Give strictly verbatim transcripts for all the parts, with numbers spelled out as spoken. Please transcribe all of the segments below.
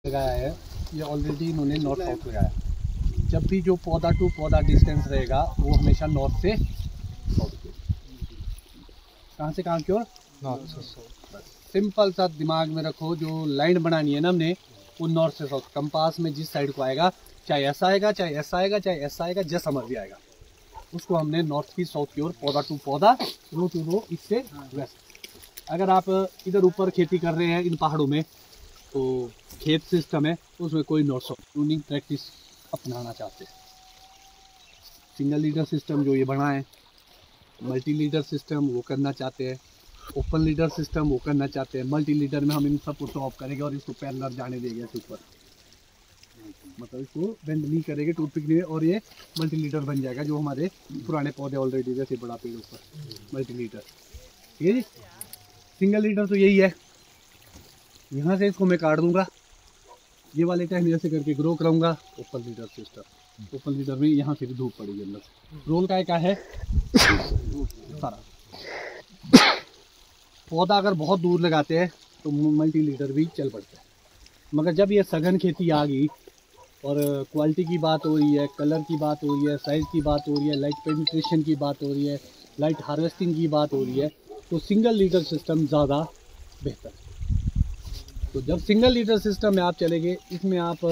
लगाया है, ये ऑलरेडी इन्होंने नॉर्थ साउथ लगाया। जब भी जो पौधा टू पौधा डिस्टेंस रहेगा वो हमेशा नॉर्थ से साउथ की। कहाँ से कहाँ की ओर? नॉर्थ से साउथ। सिंपल सा दिमाग में रखो, जो लाइन बनानी है ना हमने, वो नॉर्थ से साउथ। कंपास में जिस साइड को आएगा, चाहे ऐसा आएगा, चाहे ऐसा आएगा, चाहे ऐसा आएगा, जैसा मर्जी आएगा, उसको हमने नॉर्थ की साउथ की ओर, पौधा टू पौधा, रो टू रो, इससे वेस्ट। अगर आप इधर ऊपर खेती कर रहे हैं इन पहाड़ों में, तो खेत सिस्टम है, उसमें कोई नॉर्थ साउथ ट्यूनिंग प्रैक्टिस अपनाना चाहते हैं। सिंगल लीडर सिस्टम जो ये बना है, मल्टी लीडर सिस्टम वो करना चाहते हैं, ओपन लीडर सिस्टम वो करना चाहते हैं। मल्टी लीडर में हम इन सबको स्टॉप करेंगे और इसको पैरेलल जाने देंगे ऊपर, मतलब इसको बेंड नहीं करेंगे टूथपिक में, और ये मल्टी लीडर बन जाएगा। जो हमारे पुराने पौधे ऑलरेडी, जैसे बड़ा पेड़ ऊपर मल्टी लीडर, ठीक है जी। सिंगल लीडर तो यही है, यहाँ से इसको मैं काट दूंगा, ये वाले टाइम ऐसे करके ग्रो कराऊंगा। Open leader system, open leader में यहाँ से भी धूप पड़ेगी अंदर से। रोल का क्या है सारा पौधा अगर बहुत दूर लगाते हैं तो मल्टी लीडर भी चल पड़ता है। मगर जब ये सघन खेती आ गई और क्वालिटी की बात हो रही है, कलर की बात हो रही है, साइज़ की बात हो रही है, लाइट पेनिट्रेशन की बात हो रही है, लाइट हार्वेस्टिंग की बात हो रही है, तो सिंगल लीडर सिस्टम ज़्यादा बेहतर है। तो जब सिंगल लीडर सिस्टम में आप चलेंगे, इसमें आप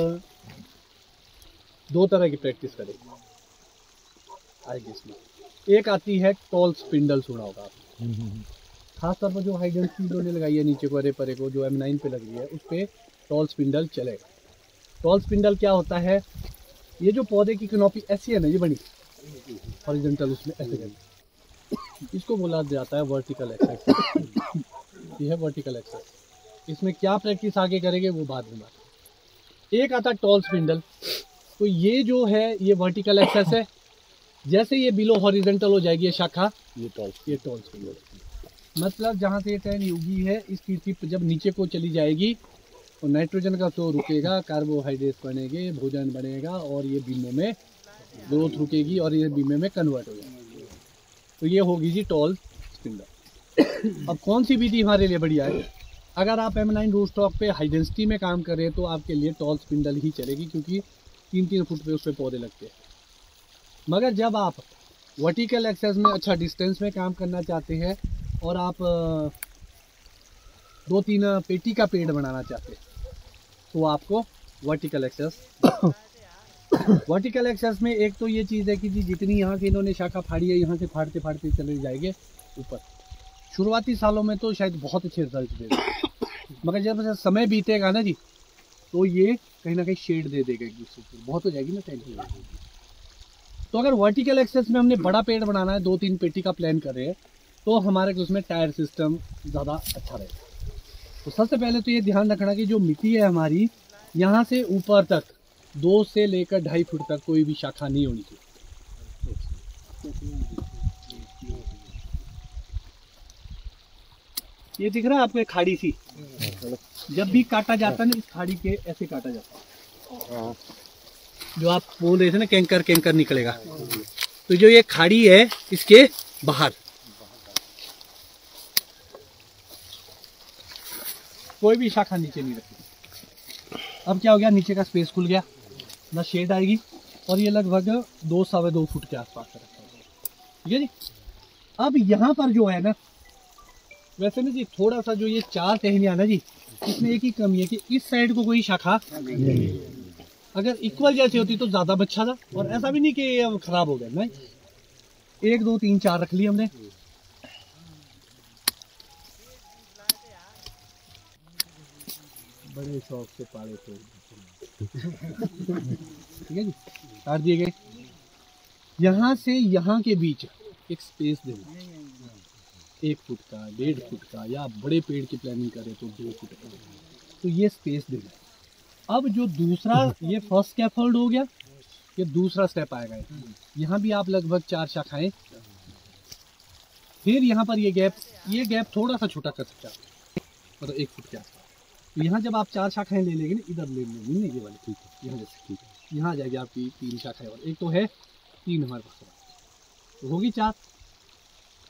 दो तरह की प्रैक्टिस करेंगे आएगी इसमें। एक आती है टॉल स्पिंडल, सुना होगा आप, खासतौर पर जो हाई डेंसिटी इन्होंने लगाई है नीचे को, अरे परे को, जो एम नाइन पे लगी है, उस पर टॉल स्पिंडल चलेगा। टॉल स्पिंडल क्या होता है? ये जो पौधे की कैनोपी ऐसी है ना, ये बनी हॉरिजॉन्टल, उसमें ऐसे बनी, इसको बोला जाता है वर्टिकल एक्सेस। ये है वर्टिकल एक्सेस। इसमें क्या प्रैक्टिस आगे करेंगे वो बाद में बात। एक आता टॉल स्पिंडल, तो ये जो है ये वर्टिकल एक्सेस है। जैसे ये बिलो हॉरिजॉन्टल हो जाएगी ये शाखा, ये टॉल ये टॉल स्पिंडल, मतलब जहाँ से ये टहनी उगी है, इसकी टिप जब नीचे को चली जाएगी तो नाइट्रोजन का फ्लो रुकेगा, कार्बोहाइड्रेट्स बनेंगे, भोजन बनेगा, और ये बीमों में ग्रोथ रुकेगी और ये बीमे में कन्वर्ट हो जाएगी। तो ये होगी जी टॉल स्पिंडल। अब कौन सी विधि हमारे लिए बढ़िया है? अगर आप एम नाइन रूट स्टॉक पे हाई डेंसिटी में काम कर रहे हैं तो आपके लिए टॉल स्पिंडल ही चलेगी, क्योंकि तीन तीन फुट पे उससे पौधे लगते हैं। मगर जब आप वर्टिकल एक्सेस में अच्छा डिस्टेंस में काम करना चाहते हैं और आप दो तीन पेटी का पेड़ बनाना चाहते हैं, तो आपको वर्टिकल एक्सेस वर्टिकल एक्सेस में एक तो ये चीज़ है कि जी जितनी यहाँ से इन्होंने शाखा फाड़ी है, यहाँ से फाड़ते फाड़ते चले जाएंगे ऊपर। शुरुआती सालों में तो शायद बहुत अच्छे रिजल्ट देगा, मगर जब समय बीतेगा ना जी, तो ये कहीं ना कहीं शेड दे देगा, एक दूसरे को बहुत हो जाएगी ना टाइम। तो अगर वर्टिकल एक्सेस में हमने बड़ा पेड़ बनाना है, दो तीन पेटी का प्लान कर रहे हैं, तो हमारे उसमें टायर सिस्टम ज़्यादा अच्छा रहेगा। तो सबसे पहले तो ये ध्यान रखना कि जो मिट्टी है हमारी, यहाँ से ऊपर तक दो से लेकर ढाई फुट तक कोई भी शाखा नहीं होनी चाहिए। ये दिख रहा है आपको खाड़ी सी, जब भी काटा जाता है ना, इस खाड़ी के ऐसे काटा जाता है, जो आप बोल रहे थे ना कैंकर कैंकर निकलेगा, तो जो ये खाड़ी है इसके बाहर कोई भी शाखा नीचे नहीं रखी। अब क्या हो गया, नीचे का स्पेस खुल गया, ना शेड आएगी, और ये लगभग दो सवा दो फुट के आसपास रखा है, ठीक है जी। अब यहाँ पर जो है ना, वैसे ना जी थोड़ा सा जो ये चार टहनियाँ ना जी, इसमें एक ही कमी है कि इस साइड को कोई शाखा नहीं, अगर इक्वल जैसे होती तो ज्यादा अच्छा था, और ऐसा भी नहीं कि अब खराब हो गया, नहीं, एक दो तीन चार रख ली हमने। बड़े शौक से पाले थे, ठीक है जी, काट दिए गए। यहाँ से यहाँ के बीच एक स्पेस देना, एक फुट का, डेढ़ फुट का, या बड़े पेड़ की प्लानिंग करें तो दो फुट का, तो ये स्पेस देना। अब जो दूसरा, ये फर्स्ट स्कैफोल्ड हो गया, ये दूसरा स्टेप आएगा। यहाँ भी आप लगभग चार शाखाएं, फिर यहाँ पर ये गैप, ये गैप थोड़ा सा छोटा कर सकते हैं, मतलब एक फुट के आसपास। तो यहाँ जब आप चार शाखाएं ले लेंगे ना, इधर ले लेंगे ना ये वाली, ठीक है, यहाँ जैसे, ठीक है, यहाँ आ जाएगी आपकी तीन शाखाएं, और एक तो है तीन हमारे पास, तो होगी चार,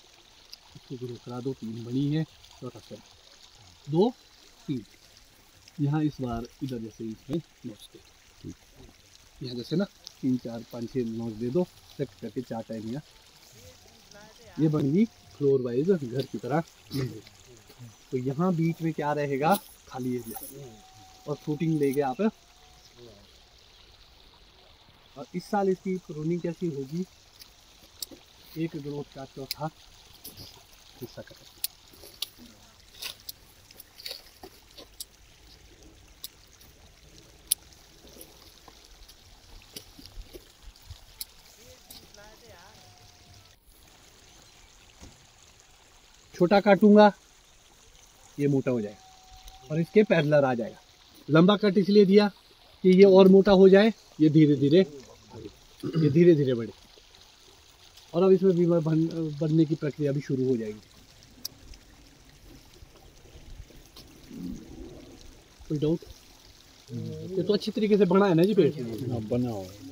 इसको ग्रो करा दो, तीन बनी है, चौथा स्टेप, दो तीन, यहाँ इस बार इधर जैसे इसमें नोच दे, यहाँ जैसे ना तीन चार पाँच छः नोच दे दो, सेट करके चार टाइम यहाँ ये बन गई फ्लोर वाइज घर की तरह। तो यहाँ बीच में क्या रहेगा, खाली एरिया, और फूटिंग लेके आप। और इस साल इसकी प्रूनिंग कैसी होगी, एक ग्रोथ का चौथा हिस्सा करें। छोटा काटूंगा ये मोटा हो जाएगा और इसके पैरेलल आ जाएगा। लंबा कट इसलिए दिया कि ये और मोटा हो जाए, ये धीरे धीरे ये धीरे धीरे बढ़े। और अब इसमें बीमार बन, बनने की प्रक्रिया भी शुरू हो जाएगी। कोई डाउट? ये तो अच्छी तरीके से बना है ना जी पेड़? बना हुआ है।